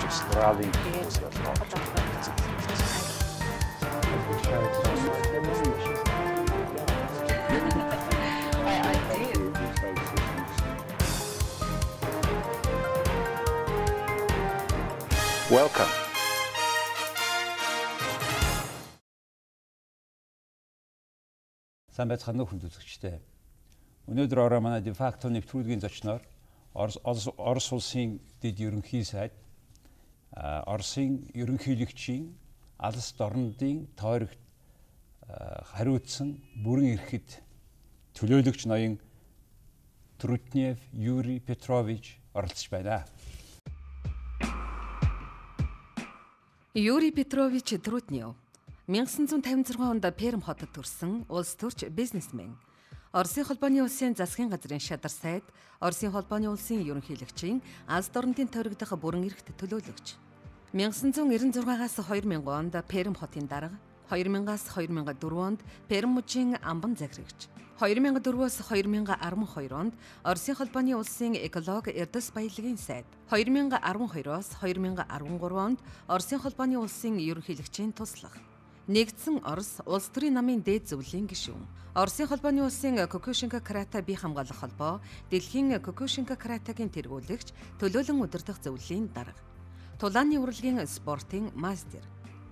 Australien. Welcome. Сайн байцгаана уу хүндүлэгчтэй. Өнөөдөр ороо манай дефакто нэвтрүүлгийн зочноор Орос улсын дэд ерөнхий сайд, Оросын ерөнхийлөгчийн алс дорнодын тойрогт хариуцсан бүрэн эрхэт төлөөлөгч ноён Трутнев Юрий Петрович оролцож байна. Юрий Петрович Трутнев 1956 онд Пермь хотод төрсэн улс төрч бизнесмен. Оросын холбооны улсын засгийн газрын шадар сайд, Оросын холбооны улсын ерөнхийлөгчийн алс дорнодын тойрогдох бүрэн эрхт төлөөлөгч. 1996-аас 2000 онд Пермь хотын дарга, 2000-аас 2004 онд Пермь мужийн амбан захирагч, 2004-өөс 2012 онд Оросын холбооны улсын эколог Эрдэс баялагын сайд, 2012-оос 2013 онд Оросын холбооны улсын ерөнхийлөгчийн туслах. Нэгдсэн Орос улс төрийн намын дээд зөвлөлийн гишүүн. Оросын холбооны улсын Кукушинка Карата бие хамгаалах холбоо, дэлхийн Кукушинка Каратагийн тэргүүлэгч, төлөөлөн удирдах зөвлөлийн дарга. Тулааны урлагийн спортын мастер.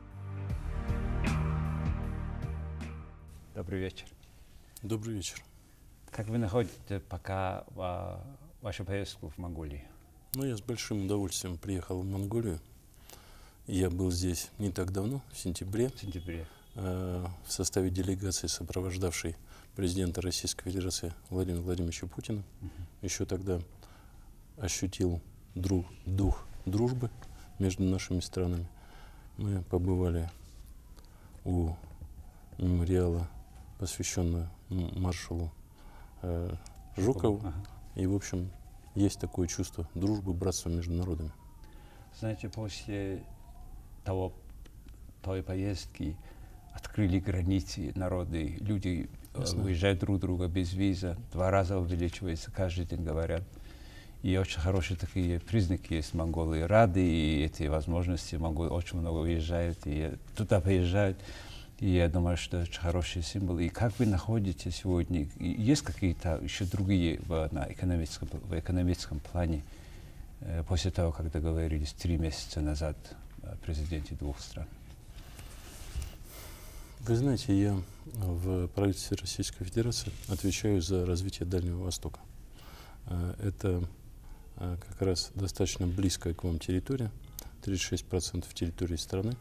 Добрый вечер. Добрый вечер. Как вы находите пока вашу поездку в Монголию? Ну, я с большим удовольствием приехал в Монголию. Я был здесь не так давно, в сентябре, в составе делегации, сопровождавшей президента Российской Федерации Владимира Владимировича Путина. Еще тогда ощутил дух дружбы между нашими странами. Мы побывали у мемориала, посвященного маршалу Жукову. И, в общем, есть такое чувство дружбы, братства между народами. Знаете, после той поездки открыли границы, народы, люди выезжают друг друга без виза, 2 раза увеличивается, каждый день говорят. И очень хорошие такие признаки есть в Монголии. Рады и эти возможности, Монголы очень много уезжают, и туда поезжают. И я думаю, что это очень хороший символ. И как вы находите сегодня, есть какие-то еще другие в экономическом плане, после того, как договорились 3 месяца назад о президенте 2 стран? Вы знаете, я в правительстве Российской Федерации отвечаю за развитие Дальнего Востока. Это как раз достаточно близкая к вам территория, 36% территории страны.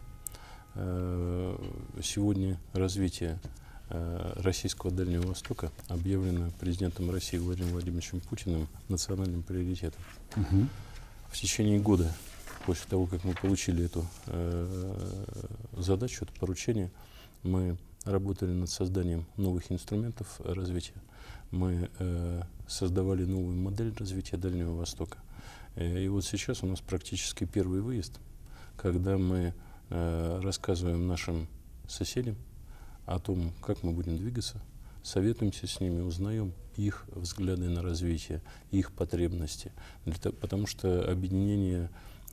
Сегодня развитие российского Дальнего Востока объявлено президентом России Владимиром Владимировичем Путиным национальным приоритетом. В течение года, после того, как мы получили эту задачу, это поручение, мы работали над созданием новых инструментов развития. Мы создавали новую модель развития Дальнего Востока. И вот сейчас у нас практически первый выезд, когда мы рассказываем нашим соседям о том, как мы будем двигаться, советуемся с ними, узнаем их взгляды на развитие, их потребности. Потому что объединение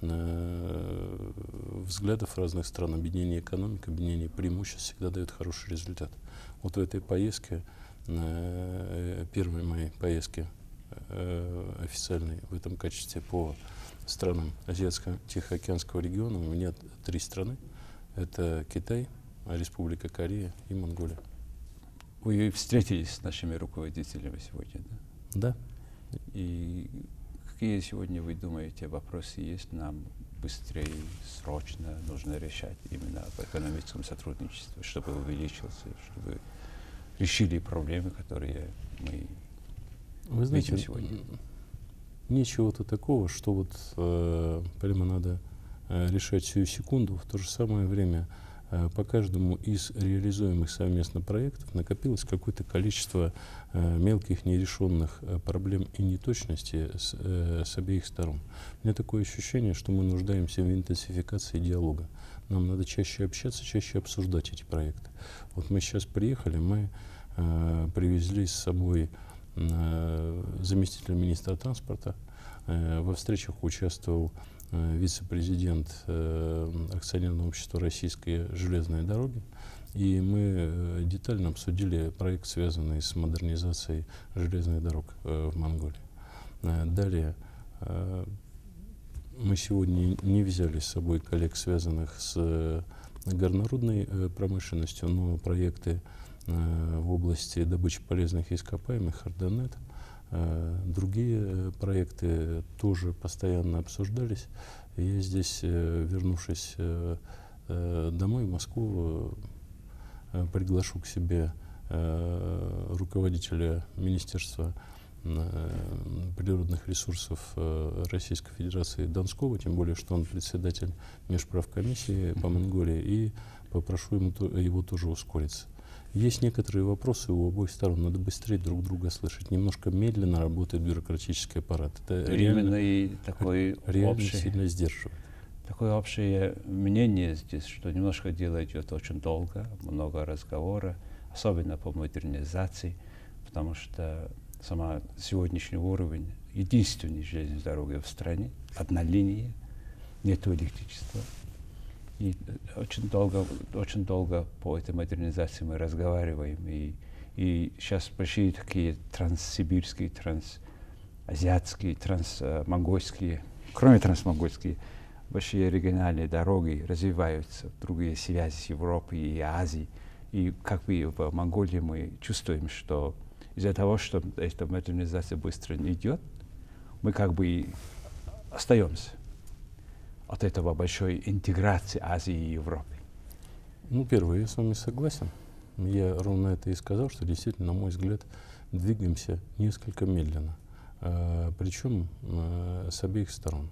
взглядов разных стран, объединение экономик, объединение преимуществ всегда дает хороший результат. Вот в этой поездке, первой моей поездке официальной в этом качестве по странам Азиатско-Тихоокеанского региона, у меня 3 страны. Это Китай, Республика Корея и Монголия. Вы встретились с нашими руководителями сегодня, да? Да. И какие сегодня, вы думаете, вопросы есть нам быстрее, срочно нужно решать именно в экономическом сотрудничестве, чтобы увеличился, чтобы решили проблемы, которые мы видим сегодня? Ничего-то такого, что вот прямо надо решать сию секунду. В то же самое время по каждому из реализуемых совместно проектов накопилось какое-то количество мелких нерешенных проблем и неточностей с обеих сторон. У меня такое ощущение, что мы нуждаемся в интенсификации диалога. Нам надо чаще общаться, чаще обсуждать эти проекты. Вот мы сейчас приехали, мы привезли с собой заместителя министра транспорта, Во встречах участвовал вице-президент акционерного общества «Российские железные дороги». И мы детально обсудили проект, связанный с модернизацией железных дорог в Монголии. Далее, мы сегодня не взяли с собой коллег, связанных с горнорудной промышленностью, но проекты в области добычи полезных ископаемых, Арденет, другие проекты тоже постоянно обсуждались. Я здесь, вернувшись домой в Москву, приглашу к себе руководителя Министерства природных ресурсов Российской Федерации Донского, тем более, что он председатель межправкомиссии по Монголии, и попрошу его тоже ускориться. Есть некоторые вопросы у обоих сторон, надо быстрее друг друга слышать. Немножко медленно работает бюрократический аппарат. Это реально сильно сдерживает. Такое общее мнение здесь, что немножко дело идет очень долго, много разговора, особенно по модернизации, потому что сама сегодняшний уровень единственной железной дороги в стране, одна линия, нет электричества. И очень долго по этой модернизации мы разговариваем. И сейчас большие такие транссибирские, трансазиатские, трансмонгольские, кроме трансмонгольские, большие региональные дороги развиваются, другие связи с Европой и Азией. И как бы в Монголии мы чувствуем, что из-за того, что эта модернизация быстро не идет, мы как бы остаемся от этого большой интеграции Азии и Европы. Ну, первое, я с вами согласен. Я ровно это и сказал, что действительно, на мой взгляд, двигаемся несколько медленно. Причем с обеих сторон.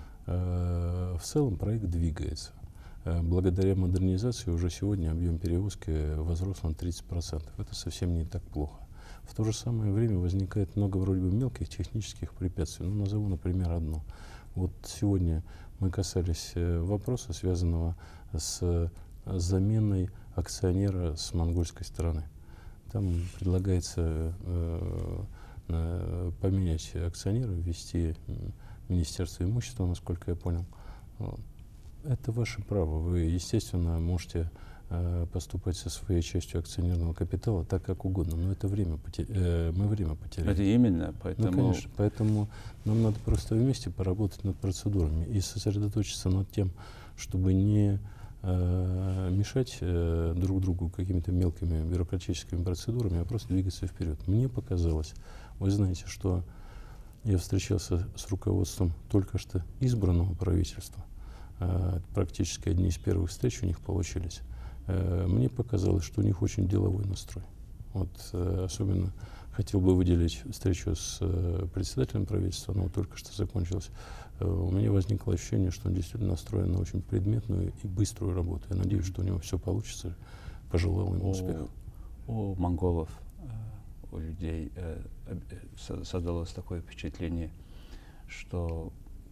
В целом проект двигается. Благодаря модернизации уже сегодня объем перевозки возрос на 30%. Это совсем не так плохо. В то же самое время возникает много вроде бы мелких технических препятствий. Ну, назову, например, одно. Вот сегодня мы касались вопроса, связанного с заменой акционера с монгольской стороны. Там предлагается поменять акционера, ввести Министерство имущества, насколько я понял. Это ваше право. Вы, естественно, можете поступать со своей частью акционерного капитала так, как угодно. Но это время мы время потеряли. Это именно, поэтому... Ну, конечно. Поэтому нам надо просто вместе поработать над процедурами и сосредоточиться над тем, чтобы не мешать друг другу какими-то мелкими бюрократическими процедурами, а просто двигаться вперед. Мне показалось, вы знаете, что я встречался с руководством только что избранного правительства. Практически одни из первых встреч у них получились. Мне показалось, что у них очень деловой настрой. Вот, особенно хотел бы выделить встречу с председателем правительства, но только что закончилась. У меня возникло ощущение, что он действительно настроен на очень предметную и быструю работу. Я надеюсь, что у него все получится. Пожелал ему успеха. У монголов, у людей создалось такое впечатление, что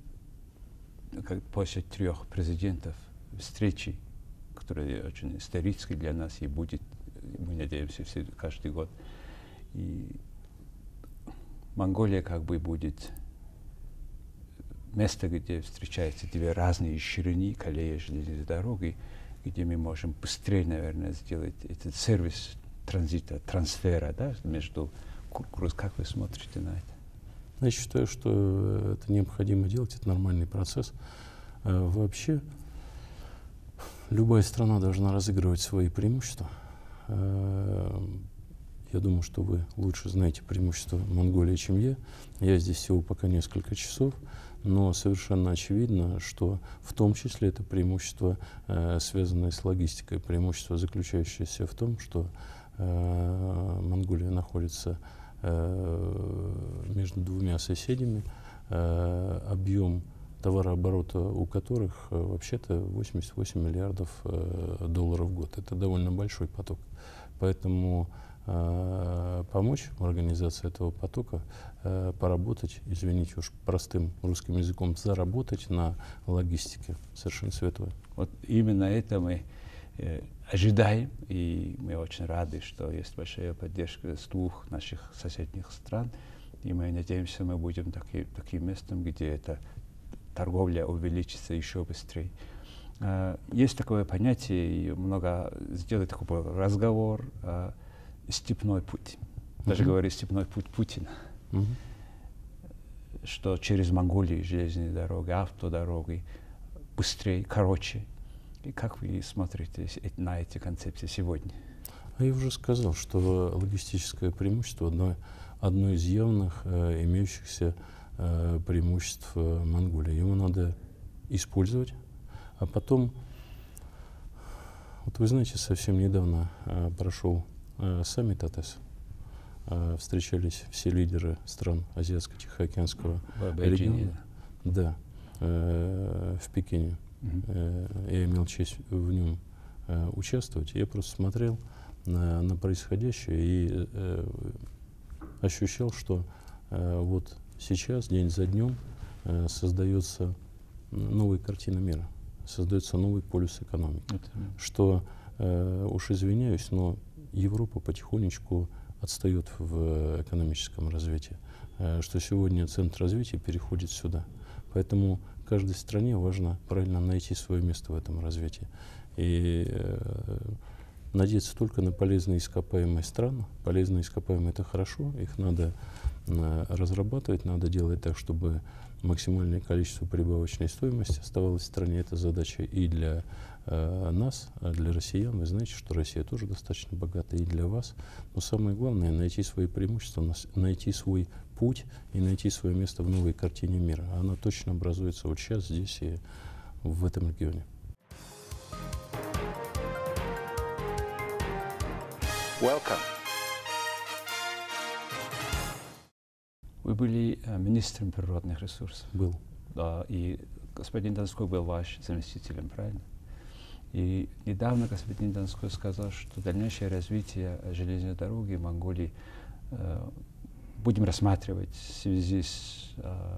после 3 президентов встречи, которая очень исторической для нас и будет, мы надеемся, каждый год. И Монголия как бы будет место, где встречаются 2 разные ширины колеи железной дороги, где мы можем быстрее, наверное, сделать этот сервис транзита, трансфера, да, между груз. Как вы смотрите на это? Я считаю, что это необходимо делать, это нормальный процесс. Вообще, любая страна должна разыгрывать свои преимущества. Я думаю, что вы лучше знаете преимущества Монголии, чем я. Я здесь всего пока несколько часов, но совершенно очевидно, что в том числе это преимущество, связанное с логистикой, преимущество, заключающееся в том, что Монголия находится между 2 соседями, объем товарооборота у которых вообще-то 88 миллиардов долларов в год. Это довольно большой поток. Поэтому помочь в организации этого потока, поработать, извините уж простым русским языком, заработать на логистике совершенно светлое. Вот именно это мы ожидаем, и мы очень рады, что есть большая поддержка с 2 наших соседних стран. И мы надеемся, мы будем таким местом, где эта торговля увеличится еще быстрее. Есть такое понятие, и много сделать такой разговор, степной путь. Даже говорю степной путь Путина. Что через Монголию железные дороги, автодороги быстрее, короче. И как вы смотрите на эти концепции сегодня? Я уже сказал, что логистическое преимущество одно из явных имеющихся преимуществ Монголии. Его надо использовать, а потом, вот вы знаете, совсем недавно прошел саммит АТЭС. Встречались все лидеры стран Азиатско-Тихоокеанского региона. Да, в Пекине. Я имел честь в нем участвовать. Я просто смотрел на происходящее и ощущал, что вот сейчас, день за днем, создается новая картина мира, создается новый полюс экономики. Что, уж извиняюсь, но Европа потихонечку отстает в экономическом развитии, что сегодня центр развития переходит сюда. Поэтому каждой стране важно правильно найти свое место в этом развитии. И надеяться только на полезные ископаемые страны. Полезные ископаемые — это хорошо, их надо разрабатывать, надо делать так, чтобы максимальное количество прибавочной стоимости оставалось в стране. Это задача и для нас, для россиян. Вы знаете, что Россия тоже достаточно богата, и для вас. Но самое главное — найти свои преимущества, найти свой путь и найти свое место в новой картине мира. Она точно образуется вот сейчас, здесь и в этом регионе. Welcome. Вы были министром природных ресурсов. Был. Да, и господин Донской был ваш заместителем, правильно? И недавно господин Донской сказал, что дальнейшее развитие железной дороги в Монголии будем рассматривать в связи с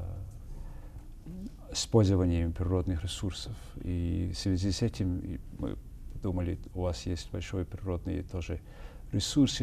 использованием природных ресурсов. И в связи с этим мы думали, у вас есть большой природный тоже ресурсы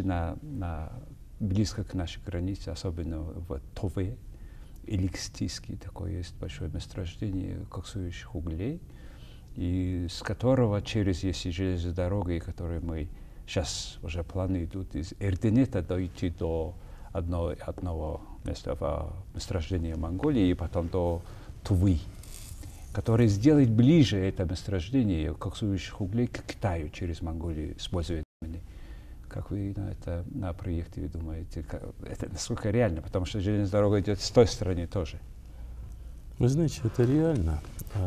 близко к нашей границе, особенно в Тове, Иликстийский, такое есть большое месторождение коксующих углей, и с которого через есть железная дорога, которые мы сейчас уже планы идут из Эрденета дойти до одного места месторождения Монголии и потом до Тувы, который сделает ближе это месторождение коксующих углей к Китаю через Монголию, используя. Как вы на проекте вы думаете, это насколько реально? Потому что железная дорога идет с той стороны тоже. Вы знаете, это реально.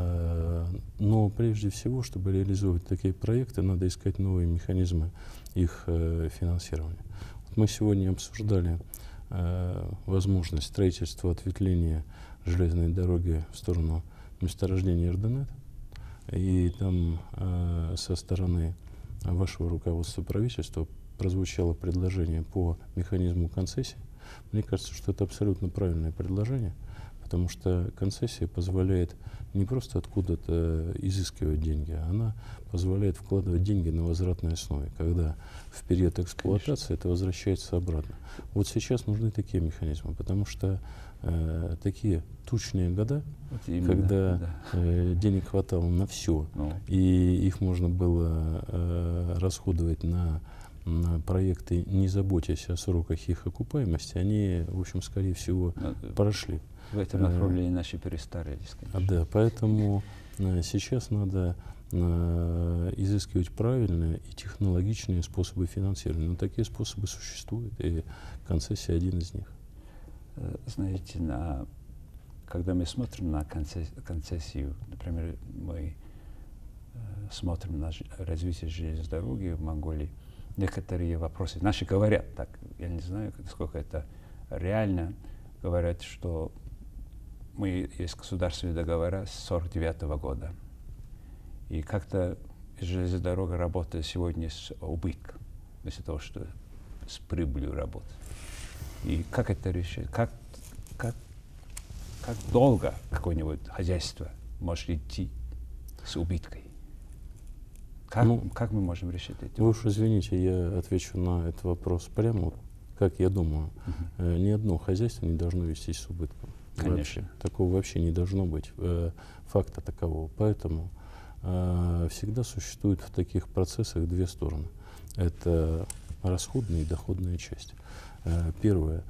Но прежде всего, чтобы реализовывать такие проекты, надо искать новые механизмы их финансирования. Вот мы сегодня обсуждали возможность строительства ответвления железной дороги в сторону месторождения Эрденет. И там со стороны вашего руководства правительства прозвучало предложение по механизму концессии. Мне кажется, что это абсолютно правильное предложение, потому что концессия позволяет не просто откуда-то изыскивать деньги, а она позволяет вкладывать деньги на возвратной основе, когда в период эксплуатации это возвращается обратно. Вот сейчас нужны такие механизмы, потому что такие тучные года, вот именно, когда денег хватало на все, и их можно было расходовать на проекты, не заботясь о сроках их окупаемости, они, в общем, скорее всего, прошли. В этом направлении наши перестарились, конечно. Да, поэтому сейчас надо изыскивать правильные и технологичные способы финансирования. Но такие способы существуют, и концессия один из них. Знаете, когда мы смотрим на концессию, например, мы смотрим на развитие железной дороги в Монголии, некоторые вопросы, наши говорят так, я не знаю, насколько это реально, говорят, что есть государственные договора с 1949 года. И как-то железная дорога работает сегодня с убытком, вместо того, что с прибылью работает. И как это решить? Как долго какое-нибудь хозяйство может идти с убыткой? Как мы можем решить это? Вы уж извините, я отвечу на этот вопрос прямо. как я думаю, ни одно хозяйство не должно вестись с убытком. Конечно. Вообще. Такого вообще не должно быть, факта такового. Поэтому всегда существует в таких процессах две стороны. Это расходная и доходная часть. Первое.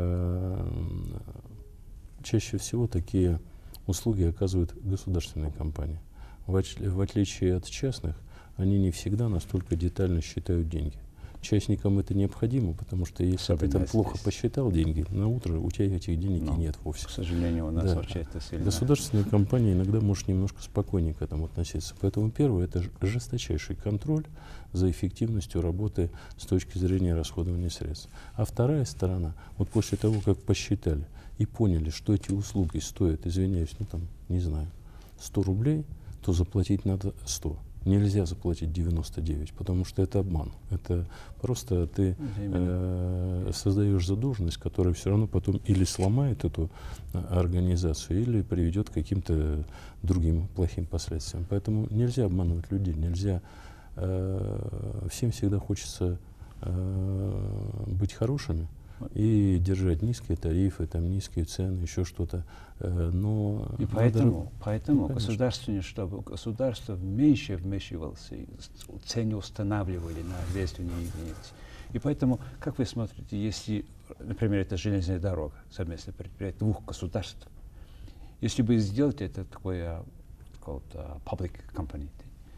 Чаще всего такие услуги оказывают государственные компании. В отличие от частных, они не всегда настолько детально считают деньги. Частникам это необходимо, потому что если ты там плохо посчитал деньги, на утро у тебя этих денег и нет вовсе. К сожалению, у нас вообще это сильно. Государственная компания иногда может немножко спокойнее к этому относиться. Поэтому первое — это жесточайший контроль за эффективностью работы с точки зрения расходования средств. А вторая сторона, вот после того, как посчитали и поняли, что эти услуги стоят, извиняюсь, ну там, не знаю, 100 рублей, то заплатить надо 100. Нельзя заплатить 99, потому что это обман. Это просто ты создаешь задолженность, которая все равно потом или сломает эту организацию, или приведет к каким-то другим плохим последствиям. Поэтому нельзя обманывать людей, нельзя. Всем всегда хочется быть хорошими и держать низкие тарифы, там, низкие цены, еще что-то. Но и поэтому государство, чтобы государство меньше вмешивалось, цены устанавливали на взвешенные единицы. И поэтому, как вы смотрите, если, например, это железная дорога, совместное предприятие двух государств, если бы сделать это такое public company,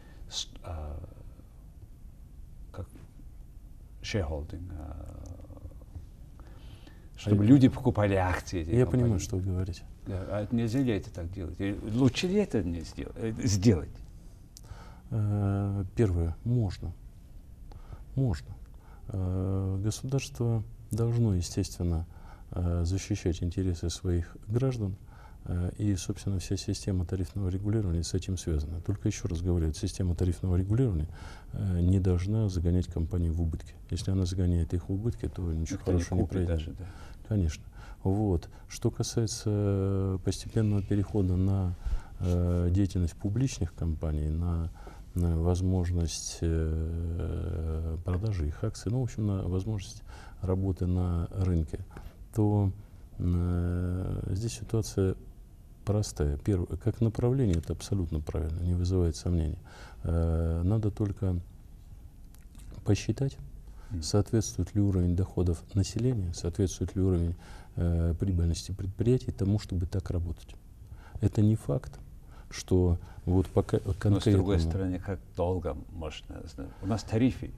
как shareholding, чтобы люди покупали акции. Я понимаю, что вы говорите. А нельзя ли это так делать? Лучше ли это не сделать? Первое, можно. Можно. Государство должно, естественно, защищать интересы своих граждан, и, собственно, вся система тарифного регулирования с этим связана. Только еще раз говорю, система тарифного регулирования не должна загонять компании в убытки. Если она загоняет их в убытки, то ничего хорошего не произойдет. Даже, да. Конечно. Вот. Что касается постепенного перехода на деятельность публичных компаний, на возможность продажи их акций, ну, в общем, на возможность работы на рынке, то здесь ситуация простая. Первое, как направление, это абсолютно правильно, не вызывает сомнений. Надо только посчитать, соответствует ли уровень доходов населения, соответствует ли уровень прибыльности предприятий тому, чтобы так работать. Это не факт, что вот пока конкретно... Но с другой стороны, как долго можно знать? У нас тарифы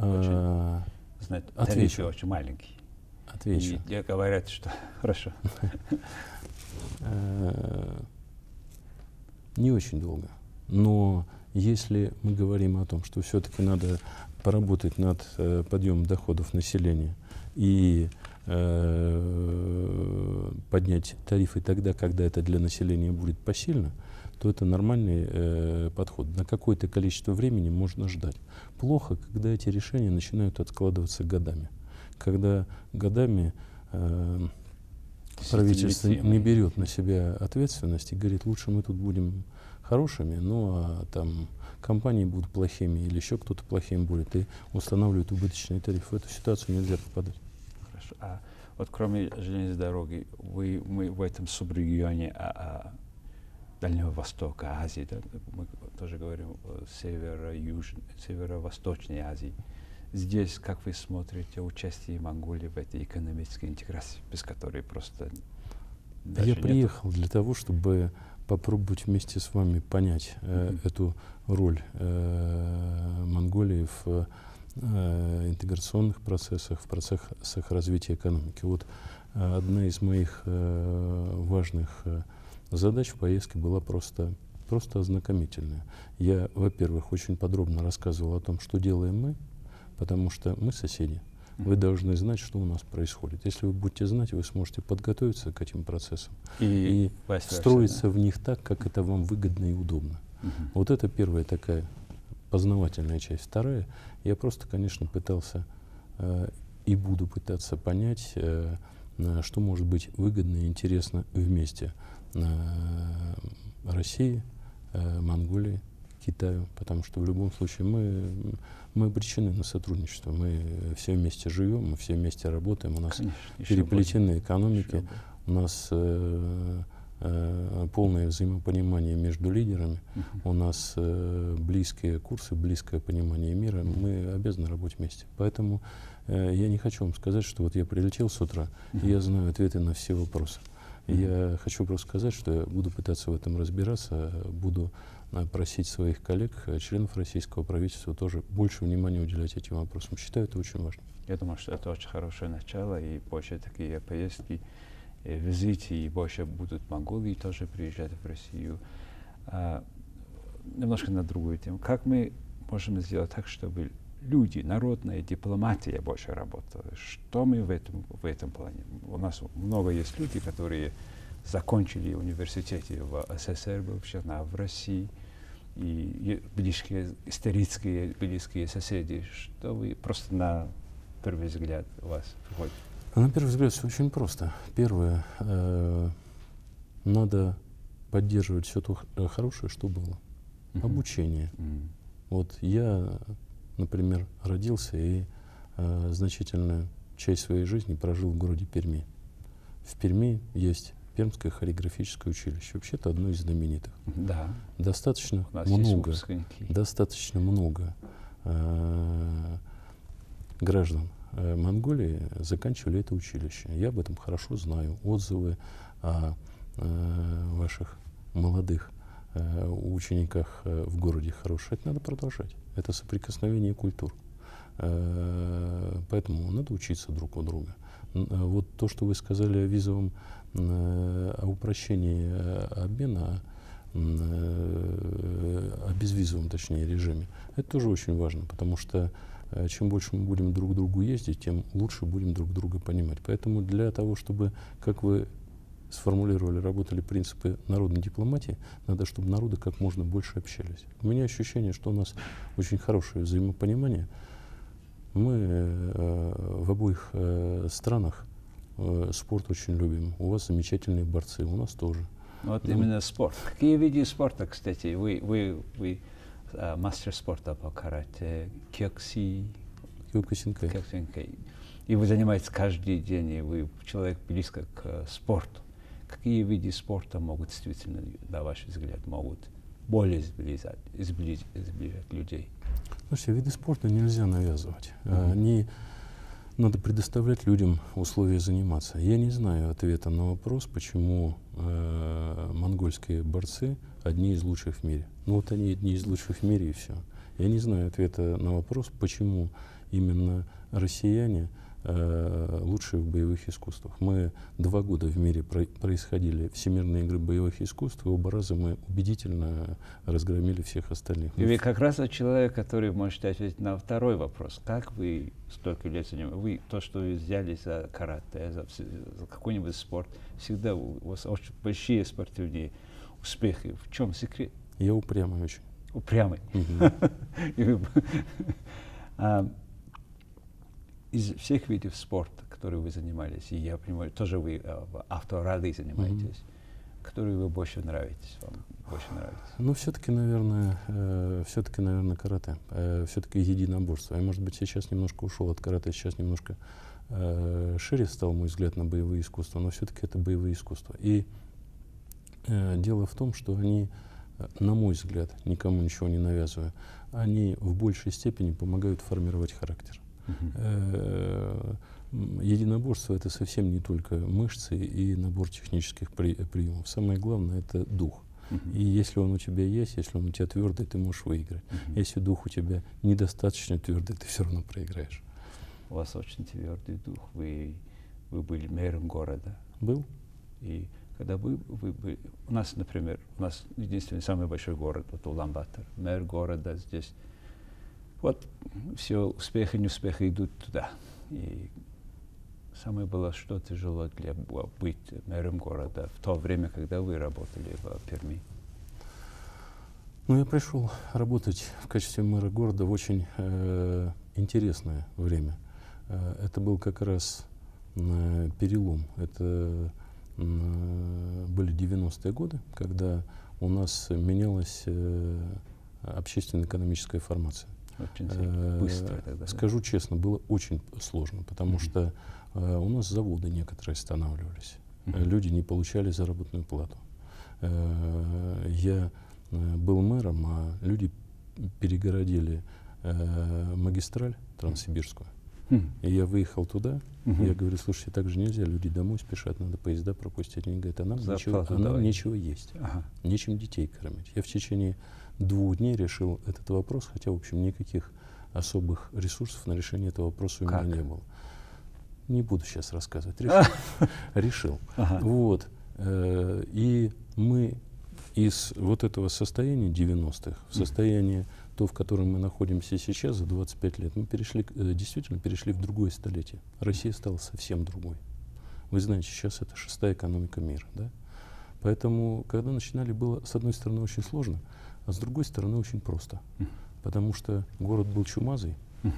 тарифы очень маленькие. Отвечу. И говорят, что хорошо. Не очень долго. Но если мы говорим о том, что все-таки надо поработать над подъемом доходов населения и поднять тарифы тогда, когда это для населения будет посильно, то это нормальный подход. На какое-то количество времени можно ждать. Плохо, когда эти решения начинают откладываться годами. Когда годами правительство не берет на себя ответственность и говорит, лучше мы тут будем хорошими, ну а там компании будут плохими или еще кто-то плохим будет, и устанавливают убыточные тарифы. В эту ситуацию нельзя попадать. Хорошо. А вот кроме железной дороги, мы в этом субрегионе Дальнего Востока, Азии, да, мы тоже говорим о северо-восточной Азии. Здесь, как вы смотрите, участие Монголии в этой экономической интеграции, без которой просто... Я приехал для того, чтобы попробовать вместе с вами понять эту роль Монголии в интеграционных процессах, в процессах развития экономики. Вот одна из моих важных задач в поездке была просто ознакомительная. Я, во-первых, очень подробно рассказывал о том, что делаем мы, потому что мы соседи. Вы должны знать, что у нас происходит. Если вы будете знать, вы сможете подготовиться к этим процессам и встроиться в них так, как это вам выгодно и удобно. Вот это первая такая познавательная часть. Вторая, я просто, конечно, пытался и буду пытаться понять, что может быть выгодно и интересно вместе России, Монголии Китаю, потому что в любом случае мы обречены на сотрудничество. Мы все вместе живем, мы все вместе работаем, у нас переплетенные экономики, у нас полное взаимопонимание между лидерами, у нас близкие курсы, близкое понимание мира, мы обязаны работать вместе. Поэтому я не хочу вам сказать, что вот я прилетел с утра, и я знаю ответы на все вопросы. Я хочу просто сказать, что я буду пытаться в этом разбираться, буду просить своих коллег, членов российского правительства, тоже больше внимания уделять этим вопросам. Считаю это очень важно. Я думаю, что это очень хорошее начало, и больше такие поездки, визиты, и больше будут Монголии тоже приезжать в Россию. Немножко на другую тему. Как мы можем сделать так, чтобы люди, народная дипломатия больше работала? Что мы в этом плане? У нас много есть люди, которые закончили университеты в СССР, в России, и близкие, исторические близкие соседи. Что вы просто на первый взгляд у вас приходит? На первый взгляд все очень просто. Первое, надо поддерживать все то хорошее, что было. Обучение. Вот я, например, родился и значительную часть своей жизни прожил в городе Перми. В Перми есть Пермское хореографическое училище. Вообще-то одно из знаменитых. Да. Достаточно много граждан Монголии заканчивали это училище. Я об этом хорошо знаю. Отзывы о ваших молодых учениках в городе хорошие. Это надо продолжать. Это соприкосновение культур. Поэтому надо учиться друг у друга. Вот то, что вы сказали о визовом, о упрощении обмена, о безвизовом, точнее, режиме, это тоже очень важно, потому что чем больше мы будем друг к другу ездить, тем лучше будем друг друга понимать. Поэтому для того, чтобы, как вы сформулировали, работали принципы народной дипломатии, надо, чтобы народы как можно больше общались. У меня ощущение, что у нас очень хорошее взаимопонимание. Мы в обоих странах спорт очень любим. У вас замечательные борцы, у нас тоже. Вот именно спорт. Какие виды спорта, кстати? Вы мастер спорта по карате, кёкусинкай. И вы занимаетесь каждый день, и вы человек близко к спорту. Какие виды спорта могут действительно, на ваш взгляд, могут более сближать людей? Слушайте, виды спорта нельзя навязывать. Надо предоставлять людям условия заниматься. Я не знаю ответа на вопрос, почему монгольские борцы одни из лучших в мире. Ну вот они одни из лучших в мире, и все. Я не знаю ответа на вопрос, почему именно россияне лучшие в боевых искусствах. Мы 2 года в мире происходили всемирные игры боевых искусств, и оба раза мы убедительно разгромили всех остальных. И вы как раз человек, который может ответить на второй вопрос. Как вы столько лет занимаетесь? Вы то, что вы взяли за карате, за какой-нибудь спорт, всегда у вас очень большие спортивные успехи. В чем секрет? Я упрямый очень. Упрямый. Из всех видов спорта, которые вы занимались, и я понимаю, тоже вы в авторалли занимаетесь, которые вы больше нравитесь, вам больше нравится? Ну, все-таки, наверное, карате, все-таки единоборство. Я, может быть, сейчас немножко ушел от карате, сейчас немножко шире стал мой взгляд на боевые искусства, но все-таки это боевые искусства. И дело в том, что они, на мой взгляд, никому ничего не навязывая, они в большей степени помогают формировать характер. Единоборство — это совсем не только мышцы и набор технических приемов. Самое главное — это дух. И если он у тебя есть, если он у тебя твердый, ты можешь выиграть. Если дух у тебя недостаточно твердый, ты все равно проиграешь. У вас очень твердый дух. Вы были мэром города. Был. И когда вы были... У нас, например, единственный самый большой город, вот Улан-Батор. Мэр города здесь. Вот все успехи, неуспехи идут туда. И самое было, что тяжело для быть мэром города в то время, когда вы работали в Перми. Ну, я пришел работать в качестве мэра города в очень интересное время. Это был как раз перелом. Это были 90-е годы, когда у нас менялась общественно-экономическая формация. Очень быстро тогда. Скажу честно, было очень сложно, потому что у нас заводы некоторые останавливались. Люди не получали заработную плату. Я был мэром, а люди перегородили магистраль транссибирскую. И я выехал туда, я говорю, слушайте, так же нельзя, люди домой спешат, надо поезда пропустить. Они говорят, а нам нечего есть, нечем детей кормить. Я в течение 2 дней решил этот вопрос, хотя, в общем, никаких особых ресурсов на решение этого вопроса у меня не было. Не буду сейчас рассказывать. Решил. Вот. И мы из вот этого состояния 90-х в состояние то, в котором мы находимся сейчас за 25 лет, мы действительно перешли в другое столетие. Россия стала совсем другой. Вы знаете, сейчас это 6-я экономика мира. Да? Поэтому, когда начинали, было, с одной стороны, очень сложно, а с другой стороны, очень просто. Потому что город был чумазый,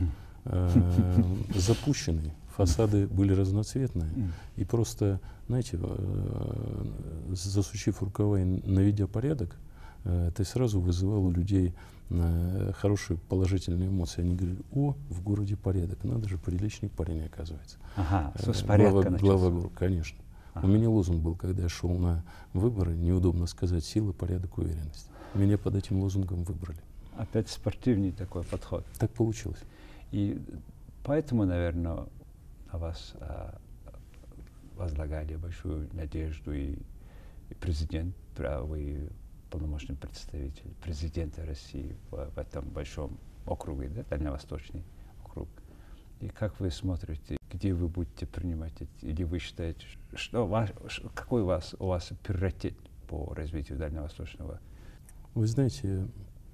запущенный, фасады были разноцветные. И просто, знаете, засучив рукава и наведя порядок, ты сразу вызывал у людей хорошие положительные эмоции. Они говорили, о, в городе порядок, надо же, приличный парень, оказывается. С порядка глава города, конечно. У меня лозунг был, когда я шел на выборы, неудобно сказать, сила, порядок, уверенность. Меня под этим лозунгом выбрали. Опять спортивный такой подход. Так получилось. И поэтому, наверное, на вас возлагали большую надежду и президент, вы полномочный представитель президента России в этом большом округе, да, дальневосточный округ. И как вы смотрите, где вы будете принимать это? Или вы считаете, какой у вас приоритет по развитию дальневосточного? Вы знаете,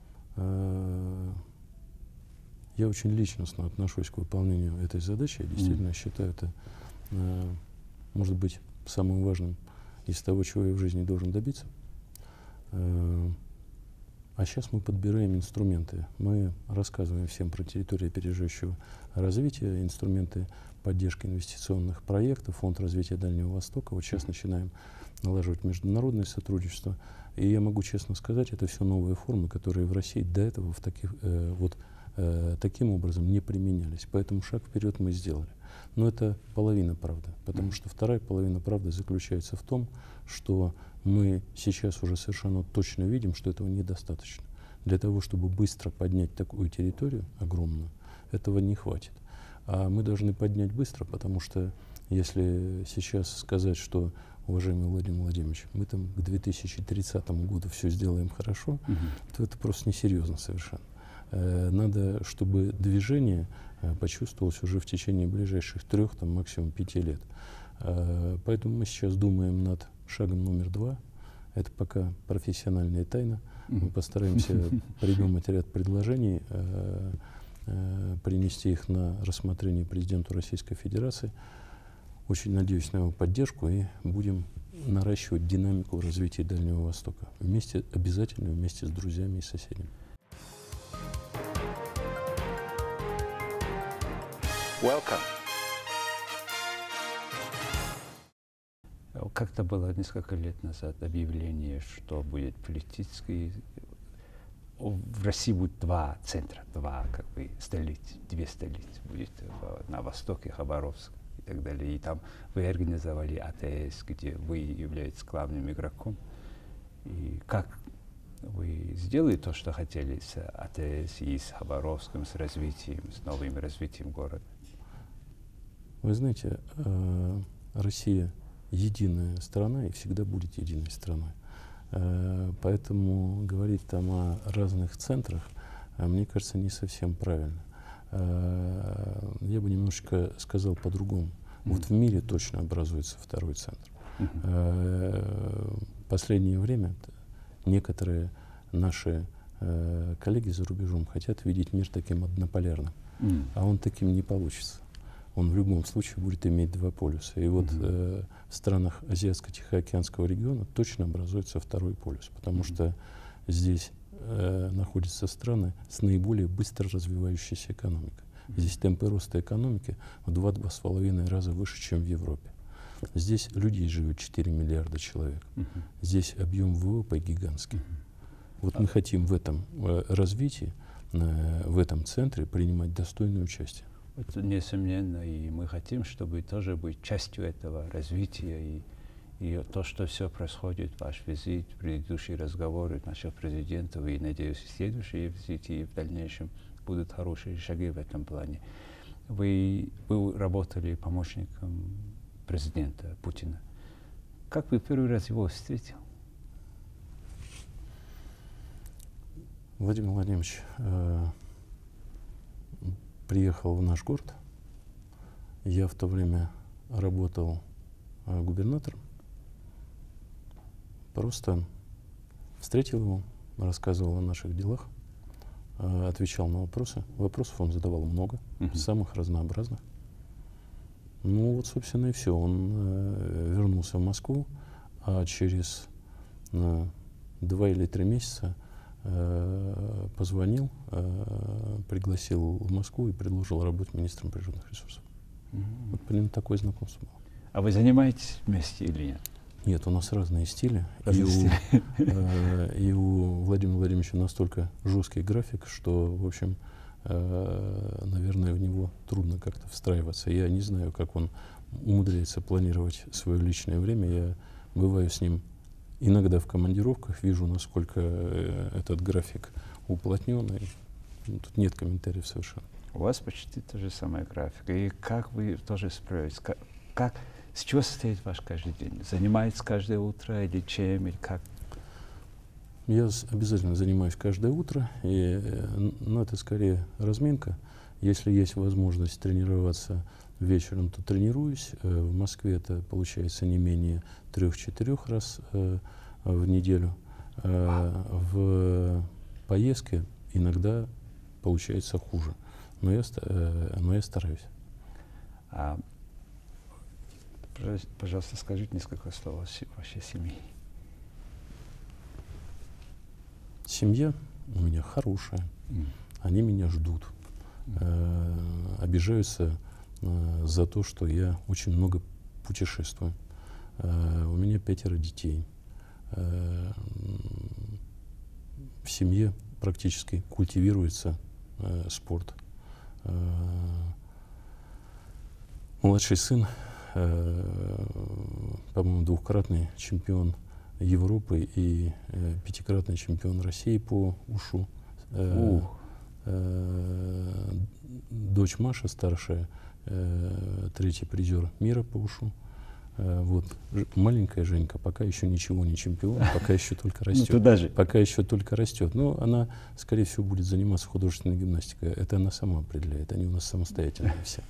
я очень личностно отношусь к выполнению этой задачи. Я действительно считаю это, может быть, самым важным из того, чего я в жизни должен добиться. А сейчас мы подбираем инструменты. Мы рассказываем всем про территорию опережающего развития, инструменты поддержки инвестиционных проектов, Фонд развития Дальнего Востока. Вот сейчас начинаем налаживать международное сотрудничество. И я могу честно сказать, это все новые формы, которые в России до этого таким образом не применялись. Поэтому шаг вперед мы сделали. Но это половина правды, потому что вторая половина правды заключается в том, что мы сейчас уже совершенно точно видим, что этого недостаточно. Для того, чтобы быстро поднять такую территорию огромную, этого не хватит. А мы должны поднять быстро, потому что если сейчас сказать, что, уважаемый Владимир Владимирович, мы там к 2030 году все сделаем хорошо, то это просто несерьезно совершенно. Надо, чтобы движение почувствовалось уже в течение ближайших 3, там, максимум 5 лет. Поэтому мы сейчас думаем над шагом номер 2. Это пока профессиональная тайна. Мы постараемся придумать ряд предложений, принести их на рассмотрение президенту Российской Федерации. Очень надеюсь на его поддержку и будем наращивать динамику развития Дальнего Востока. Обязательно вместе с друзьями и соседями. Welcome. Как-то было несколько лет назад объявление, что будет политический... В России будет 2 центра, 2 столицы, 2 столицы. Будет на востоке Хабаровск и так далее. И там вы организовали АТС, где вы являетесь главным игроком. И как вы сделали то, что хотели с АТС и с Хабаровском, с развитием, с новым развитием города? Вы знаете, Россия единая страна и всегда будет единой страной. Поэтому говорить там о разных центрах, мне кажется, не совсем правильно. Я бы немножечко сказал по-другому. Вот в мире точно образуется 2-й центр. В последнее время некоторые наши коллеги за рубежом хотят видеть мир таким однополярным, а он таким не получится. Он в любом случае будет иметь 2 полюса. И вот в странах Азиатско-Тихоокеанского региона точно образуется 2-й полюс, потому что здесь находятся страны с наиболее быстро развивающейся экономикой. Здесь темпы роста экономики в 2-2,5 раза выше, чем в Европе. Здесь людей живет 4 миллиарда человек. Здесь объем ВВП гигантский. Вот мы хотим в этом развитии, в этом центре принимать достойное участие. Это несомненно, и мы хотим, чтобы тоже быть частью этого развития, и то, что все происходит, ваш визит, предыдущие разговоры наших президентов, и, надеюсь, следующие визиты и в дальнейшем будут хорошие шаги в этом плане. Вы работали помощником президента Путина. Как вы первый раз его встретил? Владимир Владимирович приехал в наш город. Я в то время работал губернатором. Просто встретил его, рассказывал о наших делах, отвечал на вопросы. Вопросов он задавал много, самых разнообразных. Ну вот, собственно, и все. Он вернулся в Москву, а через 2 или 3 месяца позвонил, пригласил в Москву и предложил работать министром природных ресурсов. Вот примерно такое знакомство было. А вы занимаетесь вместе или нет? Нет, у нас разные стили. И у Владимира Владимировича настолько жесткий график, что, в общем, наверное, в него трудно как-то встраиваться. Я не знаю, как он умудряется планировать свое личное время. Я бываю с ним иногда в командировках, вижу, насколько этот график уплотнен. Тут нет комментариев совершенно. У вас почти та же самая графика. И как вы тоже справитесь? С чего состоит ваш каждый день? Занимаетесь каждое утро или чем, или как? Я обязательно занимаюсь каждое утро, но это скорее разминка. Если есть возможность тренироваться вечером, то тренируюсь. В Москве это получается не менее 3-4 раз в неделю. В поездке иногда получается хуже, но я стараюсь. Пожалуйста, скажите несколько слов о вашей семье. Семья у меня хорошая, они меня ждут, обижаются за то, что я очень много путешествую. У меня 5 детей. В семье практически культивируется спорт. Младший сын, по-моему, 2-кратный чемпион Европы и 5-кратный чемпион России по ушу. Дочь Маша, старшая, 3-й призер мира по ушу. Вот. Маленькая Женька пока еще ничего не чемпион, пока еще только растет. Пока еще только растет. Но она, скорее всего, будет заниматься художественной гимнастикой. Это она сама определяет. Они у нас самостоятельные все.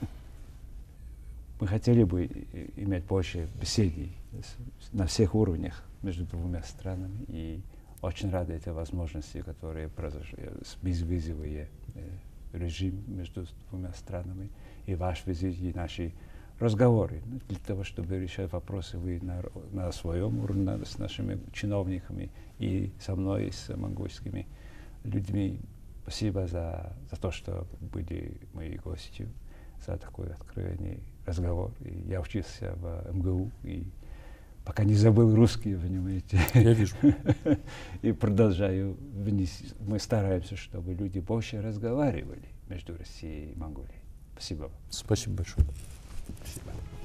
Мы хотели бы иметь больше беседы на всех уровнях между двумя странами, и очень рады этой возможности, которые произошли, безвизовый режим между двумя странами, и ваш визит, и наши разговоры, для того, чтобы решать вопросы вы на своем уровне с нашими чиновниками и со мной, и с монгольскими людьми. Спасибо за то, что были моей гостью, за такой откровенный разговор. И я учился в МГУ, и пока не забыл русский, понимаете. Я вижу. И продолжаю. Мы стараемся, чтобы люди больше разговаривали между Россией и Монголией. Спасибо вам. Спасибо большое. Спасибо.